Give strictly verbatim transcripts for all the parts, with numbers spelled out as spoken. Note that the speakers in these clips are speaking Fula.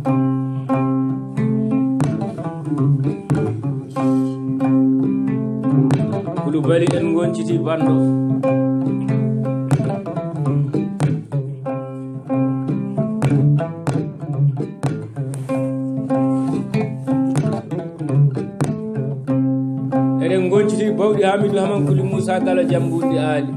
Kulubali en gonciti bando eren gonciti bawɗi Hamidou Haman Kuli Moussa Galo Jambundi Ali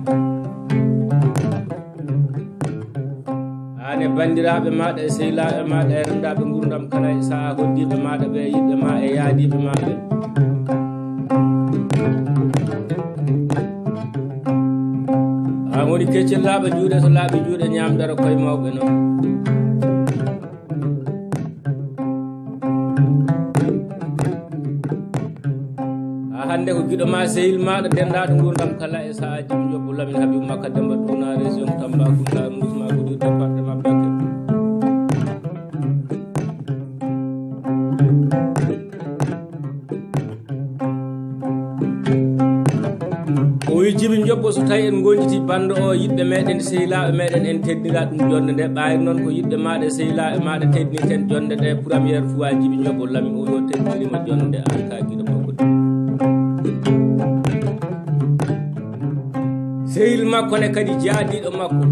ane bandiraɓe maɗa e sehilaɓe maɗa e rendaɓe gurdam kala e saha hoddiɓe maɗa ɓe yiɓɓe ma e yaadiɓe maɓe an woni keccel laaɓa juuɗe to laaɓi juuɗe ñamdara koye mawɓe noon ha hande ko giɗo ma sehil maɗa dendaɗo gurdam kala e sahaji mi jobbo Lamin Habibou Makka Demba Duna région Tambacounda arrondissement Goudiri département Bakel o wi Djiby Diobbo so tawi en gonjiti bando o yiɓɓe meɗen sehilaɓe meɗen en teddira ɗum jonde nde ɓayri noon ko yiɓɓe maɗa sehilaɓe maɗa teddiniten jonde nde premiére fois Djiby Diobbo Lamin o yo teddirima jonde nde an ka guiɗo makko sehil makko ne kadi jaadiɗo makko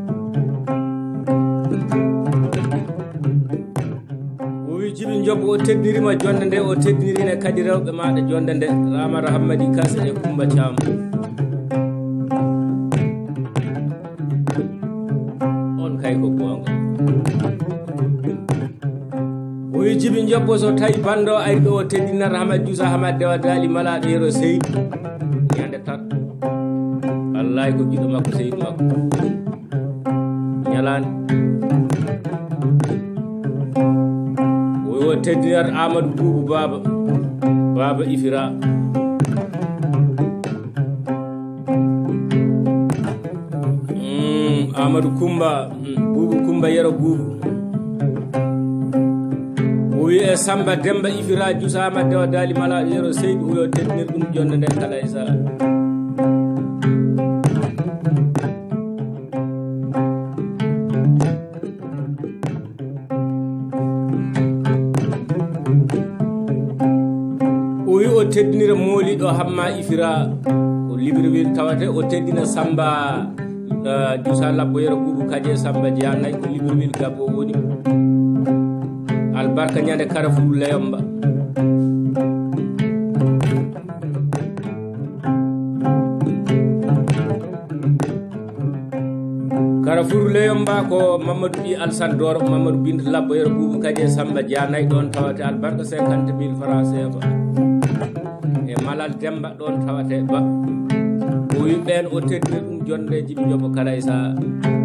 o wi Djiby Diobbo o teddirima jonde nde o teddinirine kadi rewɓe maɗa jonde nde Ramata Hammadi Kase e Coumba Thiam on kay ko gonga o wi Djiby Diobbo so tawi bando ari ɗo o teddinata Hamad Dioussa Hamad Dewa Daali malaɗo yero sehil ñande tat wallahi ko giɗo makko sehil makko ñalani o teddinat Amadou Boubou Baba Baba Ifira mm, Amadou Coumba Boubou Coumba Yero Boubou o wi e Samba Demba Ifira Dioussa Hamad Dewa Daali malaɗo yero Seydou o yo teddinir ɗum jonde nde kala e saha o teddinira mooliɗo Hamma Ifira ko Libreville tawate o teddina Samba uh, Dioussa Labboyero Boubou Kadie Samba Dianay ko Libreville Gabo woni albarka ñande Carrefour Leyomba Carrefour Leyomba ko Mamadou Ɗi Alsane Doro Mamadou Binta Labboyero Boubou Kadie Samba Dianay ɗon tawate albarka cinquante mille francs C F A e Malal Demba ɗon tawate ba o wi ɓen o teddinir ɗum jonde Djiby Diobbo kala e saha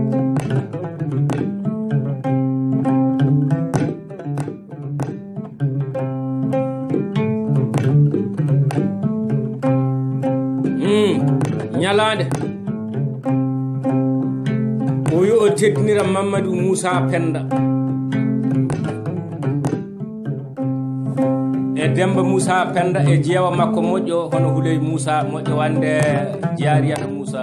mm, ñalande o wi o teddinira Mamadou Moussa Penda e Demba Moussa Penda e jeewa makko moƴƴo hono Huley Moussa moƴƴo wande Jariyata Moussa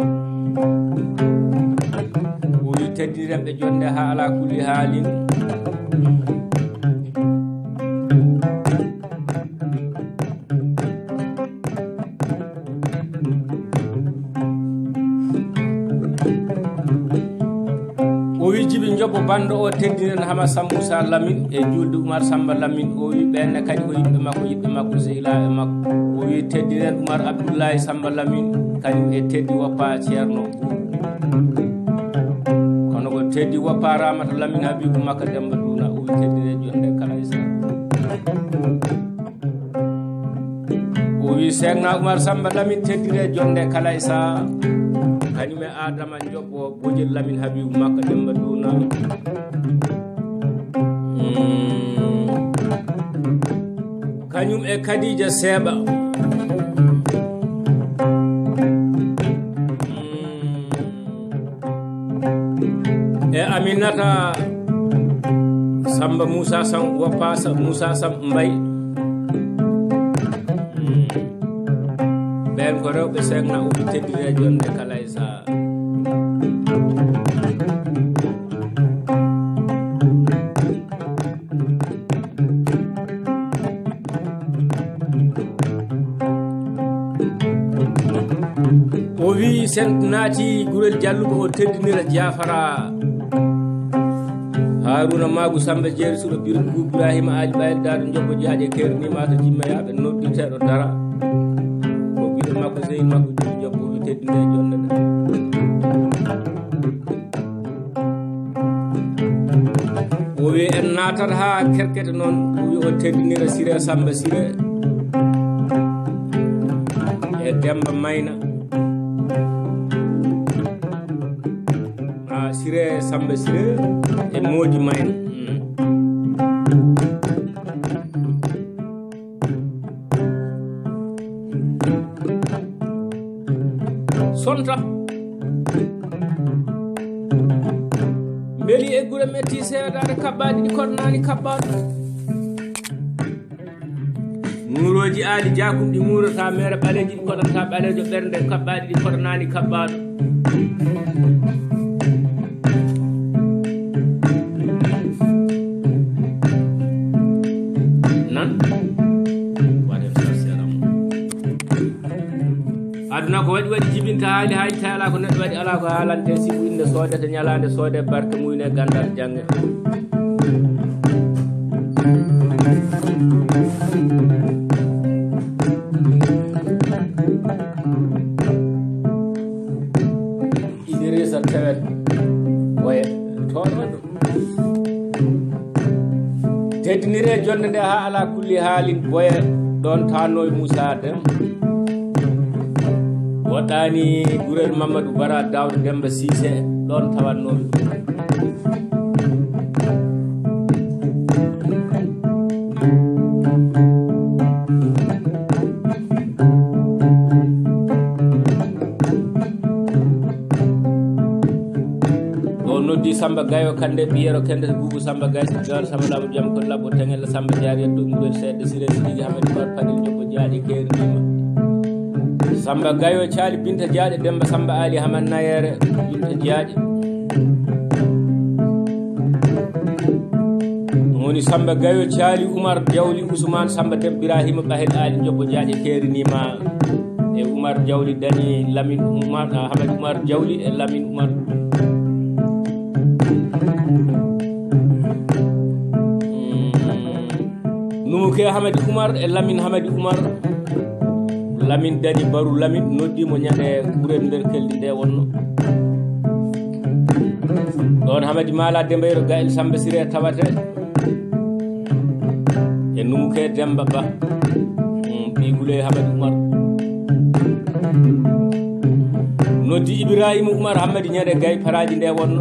o wi teddinirenɓe jonde ha ala kulli haalin o wi Djiby Diobbo bando o teddinen Hama Samboussa Lamine e julde Oumar Samba Lamine o wi ɓenne kadi ko yiɓɓe makko yiɓɓe makko sehilaɓe makko o wi teddinen Oumar Abdoulaye Samba Lamine kañum e teddi woppa Ceerno kono ko teddi woppa Ramata Lamine Habibou Makka Demba Duna o wi teddine jonde kala e saha o wi Seegna Oumar Samba Lamine teddine jonde kala e saha kañum e Adama Diobbo Bojel Lamine Habibou Makka Demba Duna mm. kañum e Khadija Seba mm. e Aminata Samba Moussa Sam Woppa Moussa Sam Mbay ɓen ko rewɓe Seegna o wi teddine jonde kala e saha sen naati gurel jallugo o teddinira Jafara Haruna Magu Samba Jeeri suɗo biru Ibrahima Aji Bayel daado jobbo jaaje kerni mata jimmayaɓe nodditeɗo dara ko biɗo makko sey makko jimi jobbo wi teddinde jonde nde o wi en natat ha kerkete noon wi o teddinira Siré Samba Siré e Demba Mayna a Siré Samba Siré e Modi Mayna sonta beeli e gure metti seedade kabbaɗi ɗi koɗnani kabbaɗo muuroji aali jakum ɗi muurata mere ɓaleji ɗi koɗanta ɓalejo ɓernde kabbaɗi ɗi koɗnani kabbaɗo nan waɗen so seeɗam aduna ko waɗi waɗi jibinta haali haali taala ko neɗɗo waɗi ala ko haalante sibu inde soodete ñalande soode barke muyne gandal jange Idrissa Tewet oye toɗo ɗo teddinire jonde nde ha ala kulli haalin boye ɗon tannoye Moussa Deme woɗɗani gurel Mamadou Bara Dawda Demba Cissé ɗon tawannoɓe ɗum noddi Samba Gayo kande ɓiyero kende Boubou Samba Gaye Gawlo Samba Labo Jam ko labbo tengel Samba Diari en ɗum ɗum seɗɗe Siré Sidi Hamadi Mar Padil jokko jaaɗi kernima Samba Gayo caali Binta Jaaɗe Demba Samba Ali Hamad Nayere Binta Jaaɗe woni Samba Gayo caali Oumar Diawli Ousmane Samba Dem Ibrahima Bahel Ali jokko jaaɗe kernima e Oumar Diawli dani Lamine Oumar Hamad Oumar Diawli e Lamine Oumar Numuke Hamadi Oumar e Lamine Hamadi Oumar Lamine dani Baru Lamine noddimo ñande ɓurel nder keldi nde wonno ɗon Hamadi Mala Dembayro Gaël Samba Siré tawate e Numuke Demba Ba ɓigule Hamadi Oumar noddi Ibrahima Oumar Hamadi ñande Gaye paraji nde wonno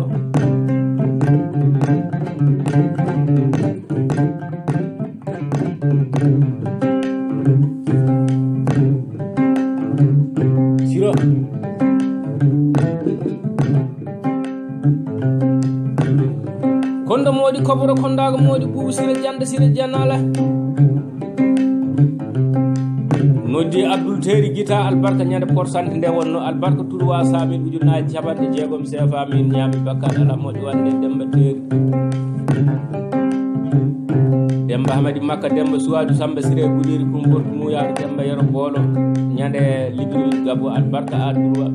Siro kondo moɗi koboro kondago moɗi Boubou Siré Jande Siré Janala noddi Abdoul Teri Guita albarka ñande pourcent nde wonno albarka Tourowa Samil ujunnaji capanɗe jeegom sefa min ñaami bakkat ala moƴi wande Demba Teri Demba Hamadi Makka Demba Suwaju Samba Siré Gudiri Kumbortu Muyaɗo Demba Yero Bolo ñande Libreville Gabo albarka a Tourowa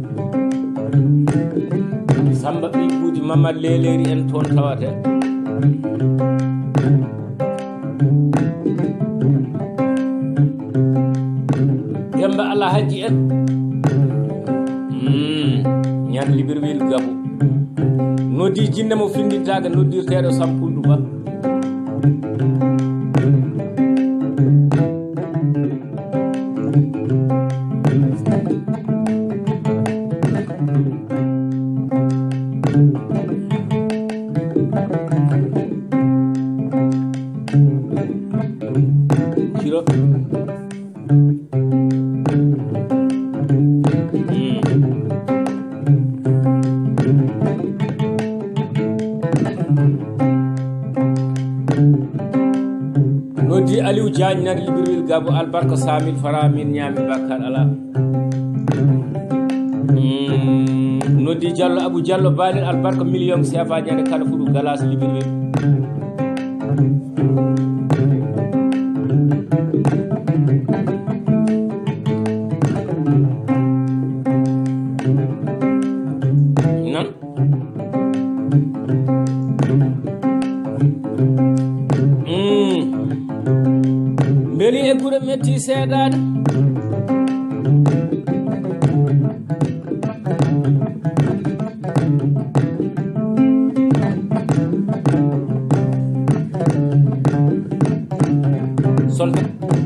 Samba ɓiɓɓuji Mamadou Leleri en toon tawate Demba Allah Haji en ñande Libreville Gabo noddi jinne mo findintaga noddirteɗo Sampuldu Ba Siro noddi Aliou Diagne nade Libreville Gabo albarka Samil Fara min ñaami bakkar ala noddi Diallo Abou Diallo Balel albarka million sefa ñande kala fuɗu galas Libreville mm. Mbeli e gure metti seedade sonta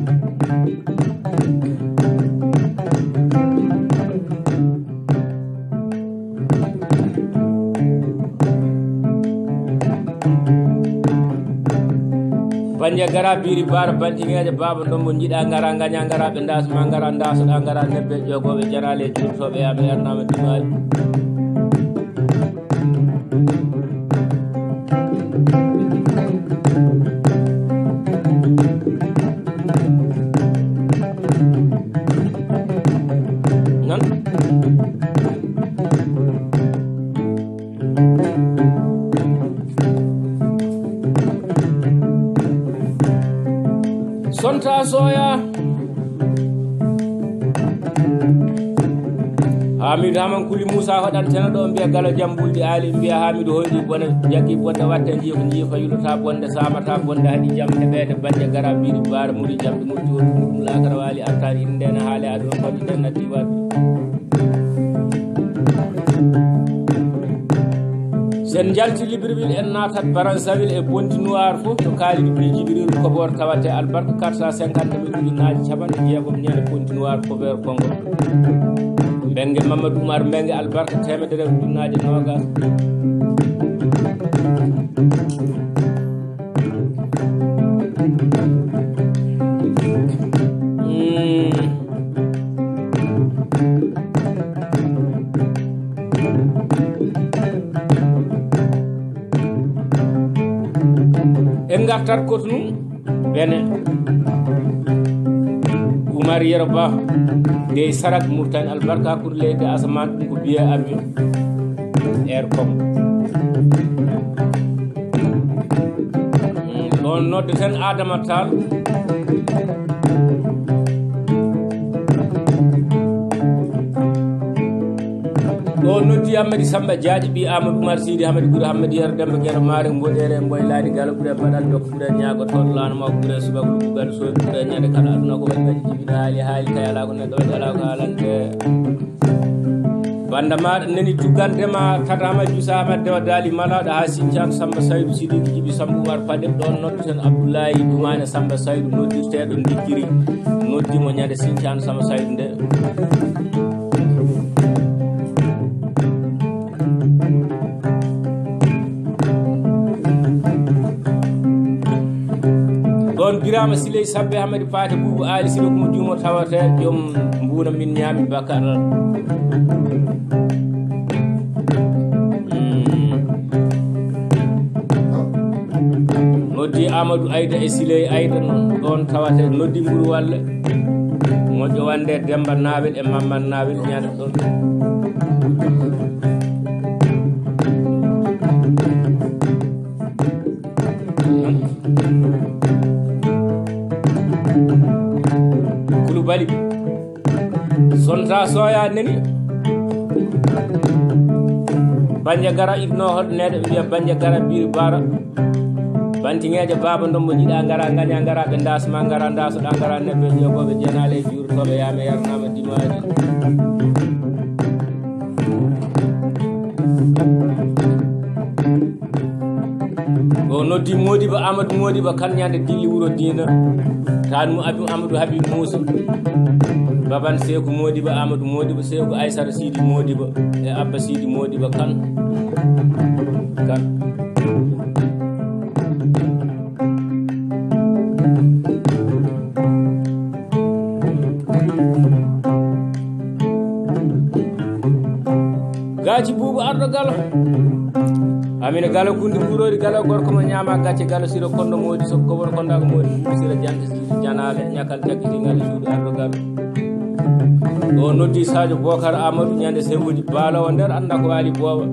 banje gara biri bar banti ngeje baba ɗon mo jiɗa gara gaña gara ɓe dasma gara dasoɗa gara nebbe jogoɓe jarale jurtoɓe yaɓe ernama dimaji non sonta soya Hamidou Haman Kuli Moussa hoɗanteno ɗo mbiya galo jambulɗi aali mbiya Hamidou hoyɗi bone jaggi bonde watte jiifa jiifa yulota bonde samata bonde haɗi jaam heɓede banje gara biri bara muri jamɗe murti wontu muɗum lakara waali artani indene haale aɗon koɗi den natti wadde sen jalti Libreville en natat Brazzaville e Bonti Noir fof to kaali ɗuɓɓi Djibril Kobor tawate albarka quatre cent cinquante mille ujunnaji capanɗe jeegom ñande Bonti Noir Kobor Congo Mbengue Mamadou Oumar Mbengue albarka temedere ujunnaji nogas en gartat kotunu bene Oumar Yero Ba dey sarak Mauritanie albarka pour leyde asaman ɗum ko biye avion air com ɗon nodde ten Adama Tall ɗo noddi Amady Samba Diadji ɓi Amadou Oumar Sidi Hamadi Ɓuuri Hamadi Yero Demba Guero Mare Mboɗere Mboy Ladi Galo ɓuure Baɗal Dokko ɓuure ñaago toon lanoma ko ɓuure subaka ɗuɓɓugal soodi ɓuure ñande kala aduna ko waɗi waɗi jibina haali haali tawi ala ko neɗɗo waɗi ala ko haalante banda maɗa nani tuggandema tatama Jusa Hamad Dewa Daali Malaɗo ha Sinthiane Samba Saydou Sidiki Djibi Samba Oumar Paɗem ɗon noddu ten Abdoulaye Dumane Samba Saydou noddirteɗo Ndikkiri noddimo ñande Sinthiane Samba Saydou nde ɗon Birama Siley Sabbe Hamadi Pate Boubou Ali Silo komo juumo tawate joom mbuna min ñaami Bakar noddi Amadou Aïda e Siley Aïda noon ɗon tawate noddi Mburu Walle moƴƴo wande Demba Nawel e Mamman Nawel ñande ɗon Koulibaly sonta soya neni banje gara ibno hod nede mbiya banje gara biri bara bantingeje baba ndon mo jiɗa gara gaña gara ɓe dasma gara dasoɗa gara nebbe jogoɓe jenale e jurtoɓe yame yarnama dimaji o noddi Modibo Amadou Modibo kan ñande dilli wuro dina tan mu abim Amadou Habib Moussa baban Sekou Modibo Amadou Modibo Sekou Aissata Sidi Modibo e Abba Sidi Modibo kan kan gaci Boubou arɗo galo amina galo kundi ɓurori galo gorko mo ñama gacce galo siro kondo modi so kobor kondago modi siro jante janale ñakal jaggitigal suudu arɗo galo o noddi Sadio Bocar Amadou ñande sewuji balowo nder anda ko waali booba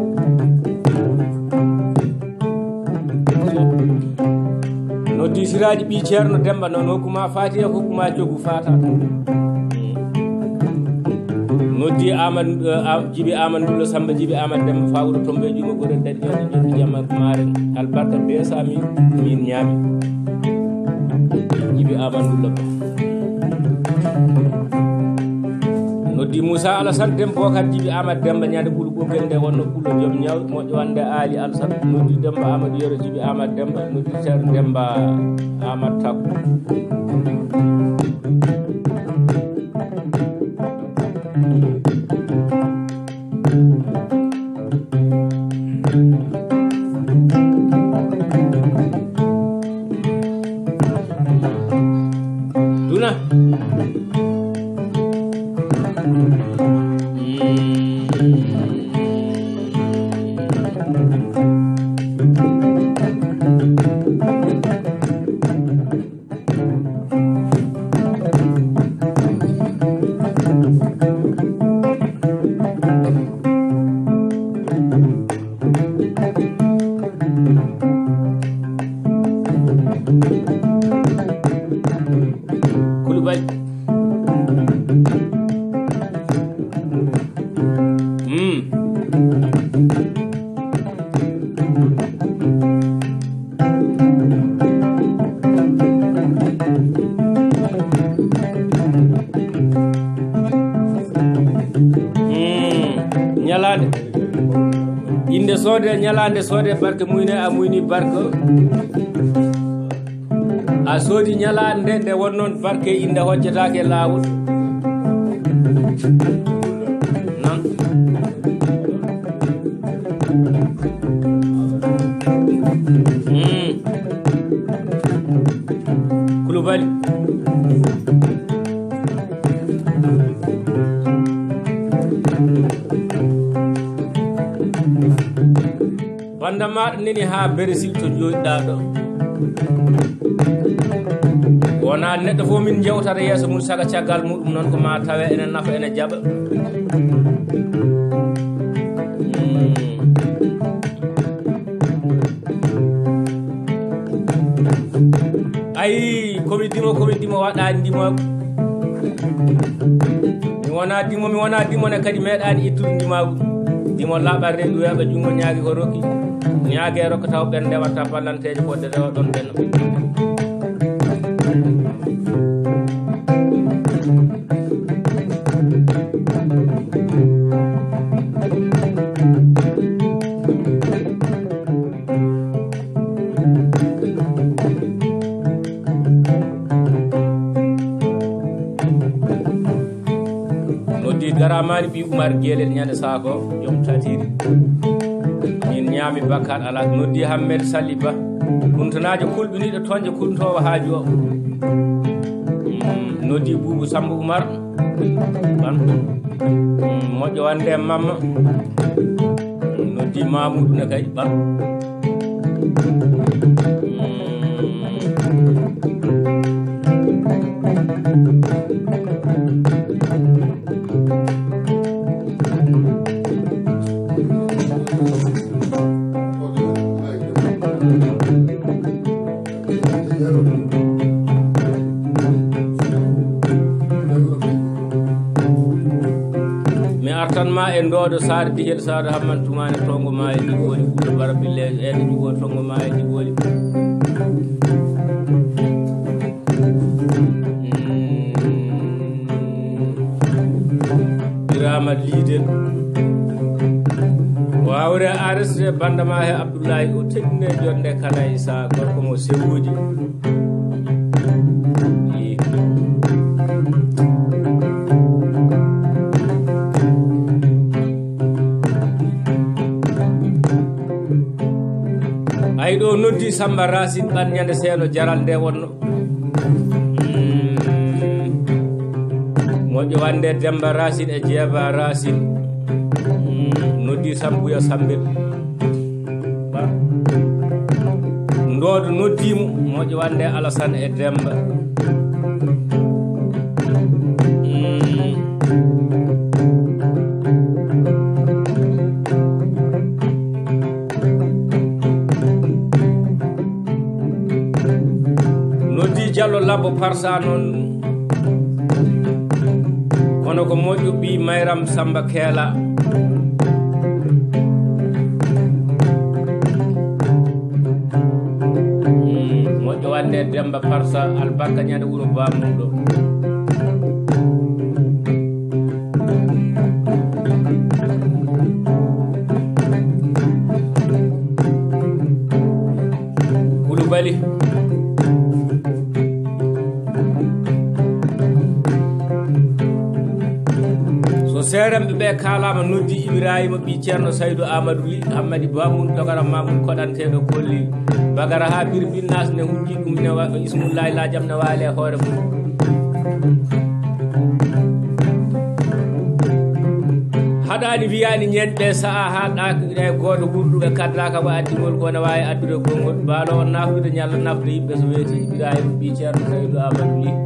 noddi Siraji ɓi ceerno Demba noon hokkuma Fatiha hokkuma jogu fata noddi Amadou Djiby Amadou Lo Samba Djiby Amadou Demba fawru tombe juma gore dadi jodi jodi jamma maren albarka be sami min nyami Djiby Amadou Lo noddi Moussa Alassane Demba Bocar Djiby Amadou Demba nyaade bulu gogende wonno bulo jom nyaw mojo wande Ali Alassane noddi Demba Amadou Yoro Djiby Amadou Demba noddi Ter Demba Amadou Takou Duna Koulibaly hmm nyalande inde sode nyalande sode barke muyne a muyni barke a sodi nyalande nde wonnon barke inde hojjatake lawol nan hmm Koulibaly banda maɗa neni ha Brésil to joɗiɗa ɗo wona neɗɗo fof min jewtata yeeso mum saga caggal muɗum noon ko ma tawe ene nafa ene jaɓa ayi komi dimo komi dimo waɗani dimogo mi wona dimo mi wona dimo ne kadi meeɗani ittude dimagu dimo laɓar reedu weeɓa jungo ñaagi ko rokki ñaage rokka taw ɓen ndewata ballanteje fodde rewa ɗon ɓenno noddi garamani ɓi Oumar Guelel ñande sako joom tatiri min ñaami Bakar ala noddi Hammed Sali Ba kuntanajo kulɓiniɗo tonje kuntowo haaju o noddi Boubou Samba Oumar ban moƴƴo wande mamma noddi Mamoudou ne kay ba mi artan ma e ndodo sar digel sar hamman tumane tongo ma e digoli fulo barabille e de jugo tongo ma e digoli birama lidel wawre arsde bandama he Abdoulaye o teddine jonde kala isa gorko mo sewudi ay ɗo noddi Samba Racine ɓan ñande seeno jaral nde wonno moƴƴo wande Demba Racine e Jeeba Racine noddi Sambuya Sambel ndodo noddimo moƴƴo wande Alassane e Demba Diallo Labbo Parsa noon ono ko moƴƴo ɓi Mayram Samba Keela moƴƴo wande Demba Parsa albarka ñande wuro bamum ɗo Koulibaly so seeremɓe ɓe kalama noddi Ibrahima ɓi ceerno Saydou Amadou Ly Hammadi Bamoun dogara Mamoun koɗanteɗo kolli bagara ha birbin nas ne hujji ɗum ne ismullahi lajam ne waali e hoore mum haɗani wiyani ñenɗe saha haɗɗa e goto ɓurɗuɓe kaddaka ko addingol ko ne wawi addude gongol baalo on nafdude ñalla nafde yimɓe so weeti Ibrahima ɓi ceerno Saydou Amadou Ly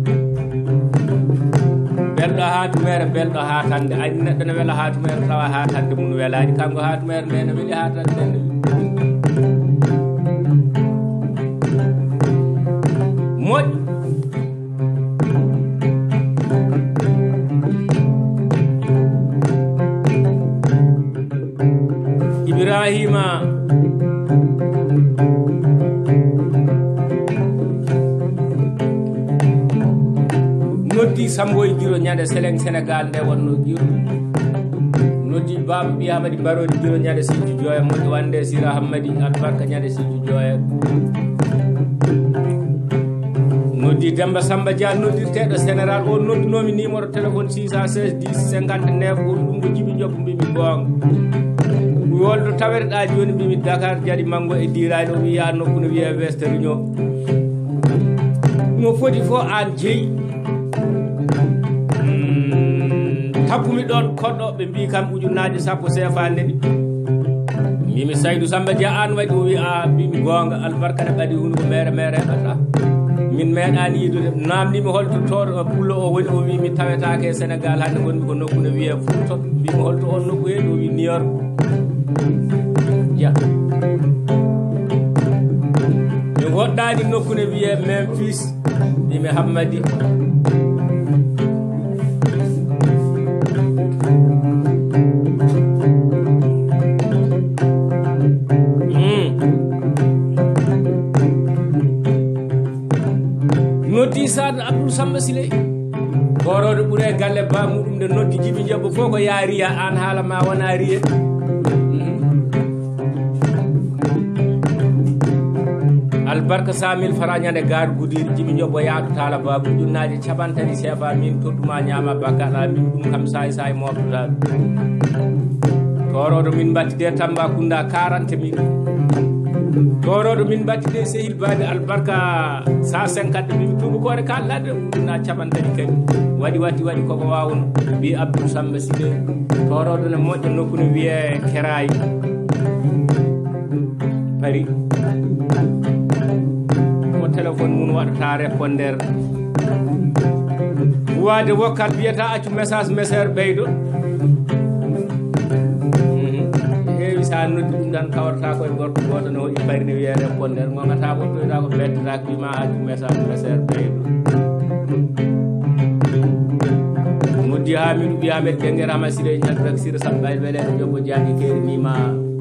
belɗo hatumere belɗo hatande andi neɗɗo ne weela hatumere tawa hatande mum welani kanko hatumere nde ne weeli hatande nde moƴƴo Ibrahima noddi Samboy Giro ñande Seleng Sénégal nde wonno Giro noddi Baba ɓi Hamadi Barodi Giro ñande Sinthiou Dioya moƴƴo wande Sira Hammadi albarka ñande Sinthiou Dioya noddi Demba Samba Dia noddirteɗo général o noddunomi numéro téléphone six cent seize dix cinquante-neuf on ɗum ko Djibi Diop mbimi gonga woldo tawereɗa joni mbimi Dakar Diaɗi Mango e dirani o wiya nokku no wiye West Réunion no foti fo an jeeyi tabbumi ɗon koɗɗo ɓe mbi kam ujunnaje sappo sefa ndeɗi mbimi Saydou Samba Dia an waɗi o wi a mbimi gonga albarka ne ɓaɗi hunde ko mere mere heɓata min meeɗani yidude namdimi holto toɗo pullo o woni o wi mi tawetake e Sénégal hande gonmi ko nokku ne wiye Fouta mbimi holto on nokku heeɗi o wi Nior ja mi goɗɗani nokku ne wiye Memphis mbimi Hammadi noddi Sadou Abdoul Samba Siley boroɗo ɓuure galle ba muɗum nde noddi Djibi Diop fof ko ya riya an haala ma wona riye albarka cent mille francs ñande gar Goudiri Djibi Diop o yaadu tala babu junnaji cabantati sefa min tottuma ñama bakkaɗa min ɗum kam sayi sayi moftoɗa toroɗo min battide Tambacounda quarante mille toroɗo min battide Sehil Bade albarka cent cinquante mille tuuba kore kalɗade na cabantati kadi waɗi watti waɗi koko wawno mbi Abdoul Samba Siley toroɗo ne moƴƴo nokku ne wiye Kerayi Paris mo téléphone mum waɗata répondeur wade wokkal biyata accu message message ɓeydo heewi sa noddi ɗum tan kawrata koye gorko goto no hoƴi bari ne wiye répondeur gongata ɓoɗɗoyta ko beddata ko wima accu message message ɓeydo noddi Hamidou ɓi Hamed Denguer Hama Siley ñaltak Sira Samba welede jobbo jaaɗi kerinima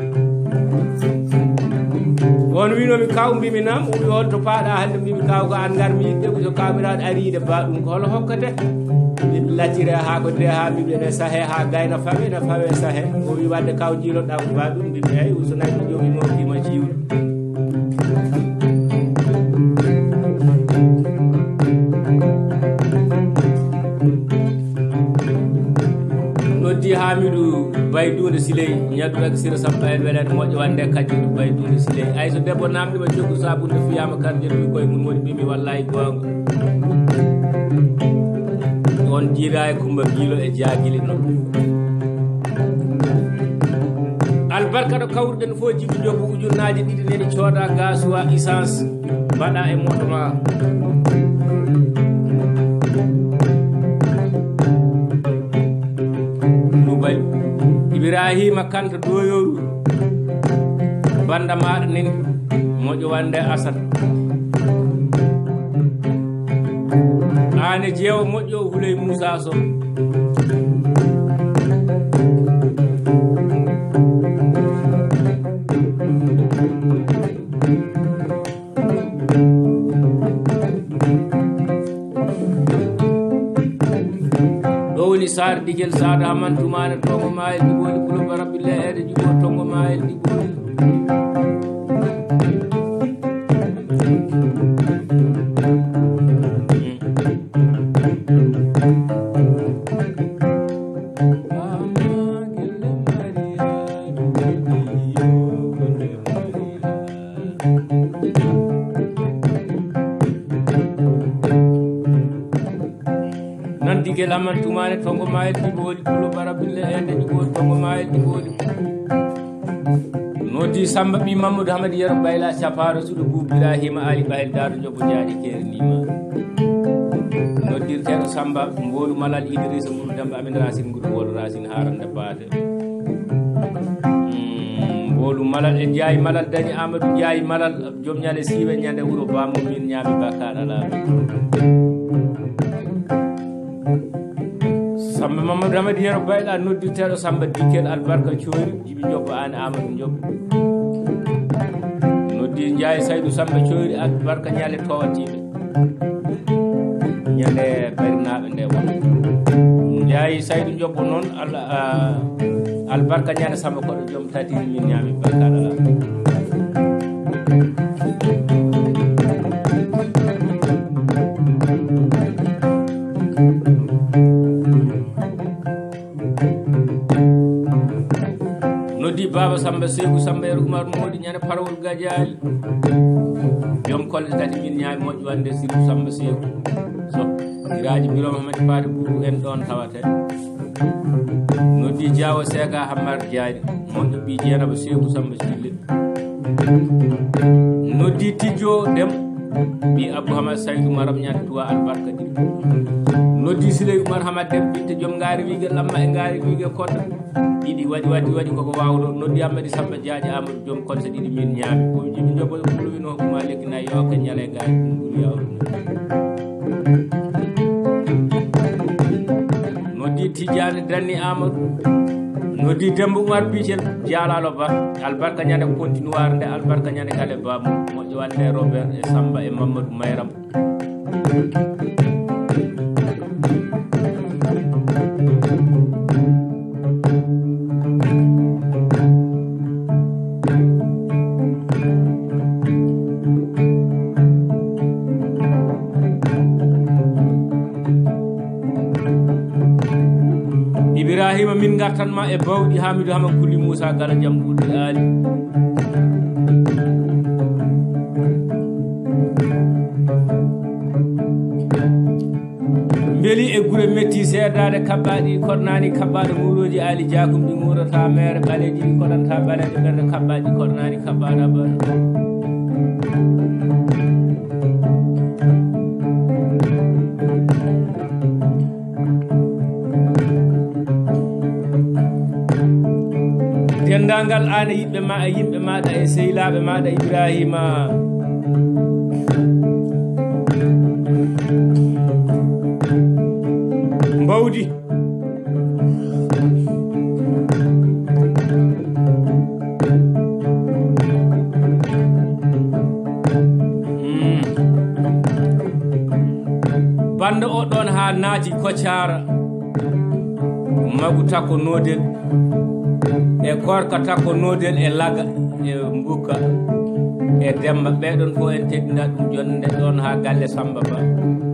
on winomi kaw mbimi nam o wi holto paaɗa hande mbimi kaw ko an gar mi yidde so kawiraɗo aride ba ɗum ko holo hokkate yimɓe laccire ha ko de ha mbiɓe ne saahe ha gayna fawe ne fawe saahe o wi wadde kaw jiiloɗa ko ba ɗum mbimi eyyi usunayi ko jogi mokima ciwɗo noddi Hamidou Baydounde Siley ñadduɗo Sira Samba en welede moƴƴo wande kajjuɗo Baydounde Siley ay so debbo namdima joggu sabunde fiyama karjeɗumi koye mum woni mbimi wallahi gonga on jiira e Coumba Guilo e Diaguili noon albarka ɗo kawruɗen fof Djibi Diop ujunnaji ɗiɗi neni cooda gasowa essence mbaɗa e moto ma Ibrahima Kanta Doyoru banda maɗa neni moƴƴo wande Asat ane jeewa moƴƴo Huley Moussa Sow Sar digel sada aman tumana tongo mael digoli kulo barabilla ede jugo tongo mael digoli digel aman tumane tongo mael digoli kulo barabilla ede jugo tongo mael digoli nodi samba bi mamadou hamad yero bayla chaparo sudo bu ibrahima ali bayel daru jobo jaadi kernima nodir tero samba mbolu malal idrissa bur damba amin rasin gudu wol rasin harande baade mbolu malal e jaay malal dañi amadou jaay malal jom nyale sibe nyande wuro bamo min nyaabi bakara la samba mamadou hamad yero bayla nodir tero samba dikel albarka ciori jibi jobba an amadou job noddi jaay saydou samba ciori albarka nyale towatibe nyande barinaɓe nde won jaay saydou jobbo noon albarka nyane samba koɗo joom tatiri min ñaami bakara la noddi baba samba seegu samba yero umar modi nyane parawol gadiali joom kolle tati min ñaami moƴƴo wande siru samba seegu so iraji biroma hamadi paade buru en ɗon tawate noddi jawo sega hammar jaari moƴƴo ɓi jeenaba seegu samba sille noddi tijjo dem ɓi abou hamad saydou maram ñande tuwa albarka ɗi noddi siley umar hamad dem ɓitte joom ngaari wiige lamma e ngaari wiige kodda ɗiɗi waɗi waɗi waɗi koko wawɗo noddi ammadi samba jaaji amadou joom konse ɗiɗi min ñaami ko jibi jobo ɓulwino hokuma lekki nayi yo ka ñale gaari ɗum ɓuuri yawɗum noddi tijjani danni amadou noddi dembo umar bitel jaalalo ba albarka ñande continuare nde albarka ñande kale ba moƴƴo wande robert e samba e mamadou mayram ibrahima min gartanma e bawɗi hamidou hama kulli moussa gala jam ɓurɗi aali beeli e gure metti seedade kaɓɓaɗi koɗnani kaɓɓaɗo muroji ali jakum ɗi murata mere ɓaleji ɗi koɗanta ɓaleɗe ɓerde kaɓɓaɗi koɗnani kaɓɓaɗa ɓaɗa dendangal ana yimɓe ma e yimɓe maɗa e sehilaɓe maɗa ibrahima mbawdi bande o ɗon ha naati kocara magu takko nodel e korka takko nodel e laga e mbukka e demba ɓeɗon fof en teddina ɗum jonde ɗon ha galle samba ba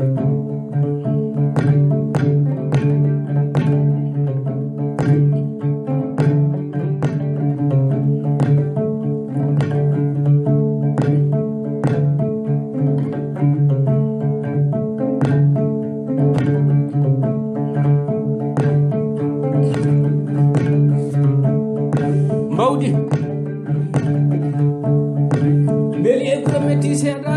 mbawdi beeli e gura metti seeɗa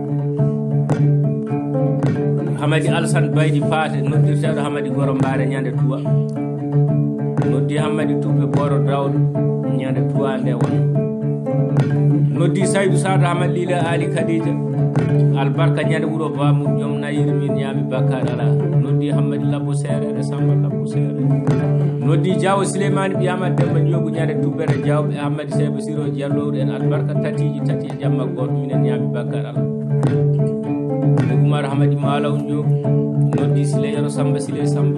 hamadi alsan baydi paate noddirteɗo hamadi goro mbaare ñande tuwa noddi hamadi tuɓe boro dawɗo ñande tuwa nde won noddi Saydou Sada Hamad Lila Ali Khadija albarka nyande wuro bamu ñom nayir min ñami Bakar ala noddi Hamad Labo Serere Samba Labo Serere noddi Jawo Souleymane bi Hamad Demba Nyogu ñande Dubere Jawo be Hamad Sebe Siro Diallo en albarka tatiji tati jamma got minen ñami Bakar ala Umar Hamadi Malaw Nyogu noddi Sile Yoro Samba Sile Samba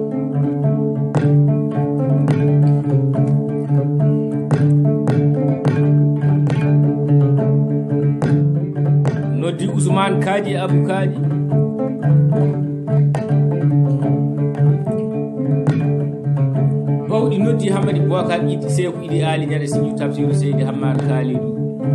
noddi Ousmane Kaji Abou Kaji bawɗi noddi Hamadi Boubacar Idi Seku Idi Ali ñande Sidiou Tafsirou Seydi Hammar Kalidou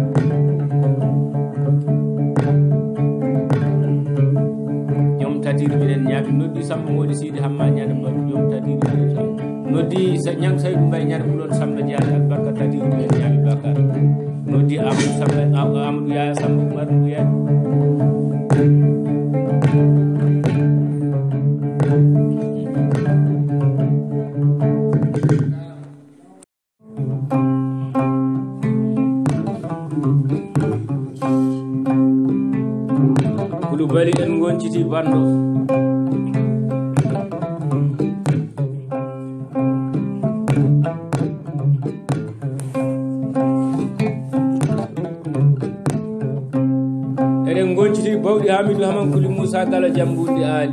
ñom tatiri minen ñaaɓi noddi Samba Modi Sidi Hamma ñande mbaɗi ñom tatiri minen tam noddi ñang Saydou Mbaye ñande ɓulon Samba Diallo albarka tatiri minen ñaaɓi Bakar noddi Amadou Samba Amadou Yaya Samba Oumar Ndouyane Koulibaly en gonciti bando eɗen gonciti bawɗi Hamidou Haman Kuli Moussa Gala Jambuɗi Ali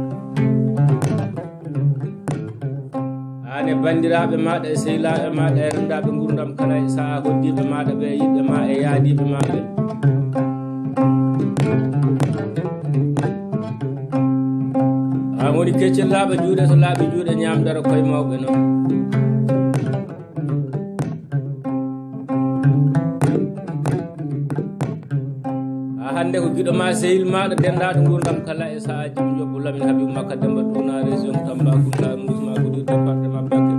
ane bandiraɓe maɗa e sehilaɓe maɗa e rendaɓe gurdam kala e saha hoddiɓe maɗa ɓe yiɓɓe ma e yaadiɓe maɓe ha woni keccel laaɓa juuɗe so laaɓi juuɗe ñamdara koye mawɓe noon hande ko giɗo ma sehil maɗa dendaɗo gurdam kala e sahaji mi jobbo Lamine Habibou Makka Demba Duna région Tambacounda arrondissement Goudiri département Bakel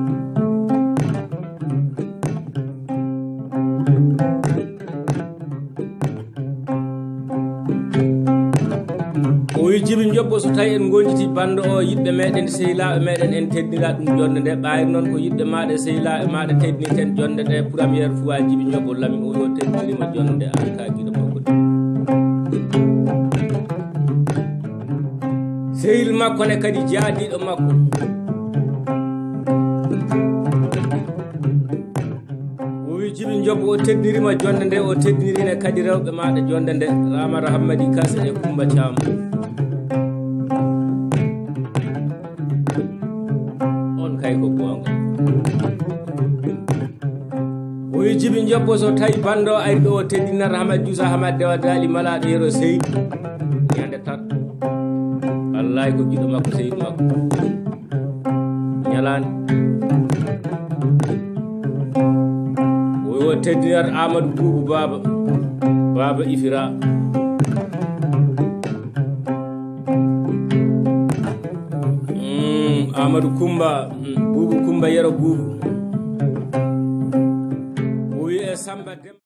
o wi Djiby Diobbo so tawi en gonjiti bando o yiɗɓe meɗen sehilaɓe meɗen en teddira ɗum jonde nde ɓayri noon ko yiɗɓe maɗa sehilaɓe maɗa teddiniten jonde nde premiére fois Djiby Diobbo Lamine o yo teddirima jonde nde an ka giɗo makko de sehil makko ne kadi jaadiɗo makko o wi Djiby Diobbo o teddinirima jonde nde o teddinirine kadi rewɓe maɗa jonde nde Ramata Hammadi Kase e Coumba Thiam on kay ko gonga o wi Djiby Diobbo so tawi bando ari ɗo o teddinata Hamad Diouf Hamad Dewa Dali malaɗo yero seydi ñande tat wallahi ko giɗo makko seydi makko ñalani o wi o teddinata Amadou Boubou Baba Baba Ifira mm, Amadou Coumba mm, Boubou Coumba Yero Boubou o wi e Samba Dem